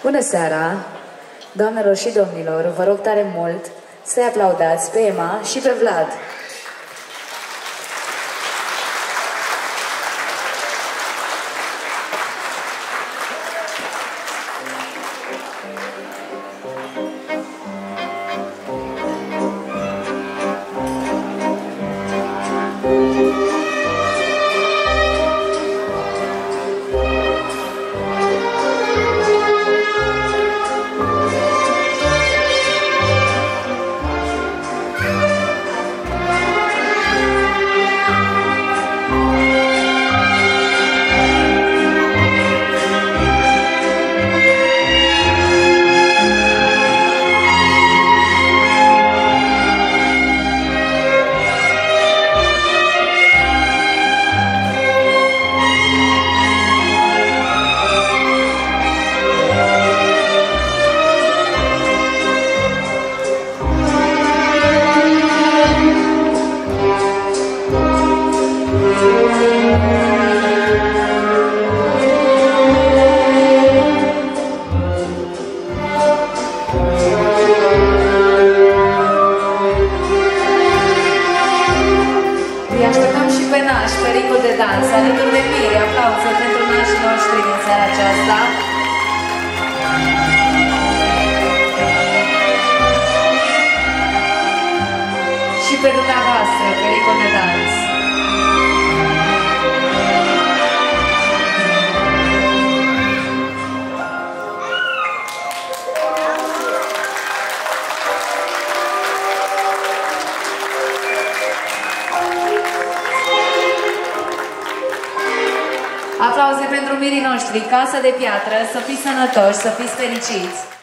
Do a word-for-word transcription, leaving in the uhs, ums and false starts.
Bună seara, doamnelor și domnilor, vă rog tare mult să-i aplaudați pe Emma și pe Vlad. Alături de mine, aplauze pentru nașii noștri din seara aceasta. Și pe dumneavoastră, pericol de dans. Aplauze pentru mirii noștri, Casa de Piatră, să fiți sănătoși, să fiți fericiți!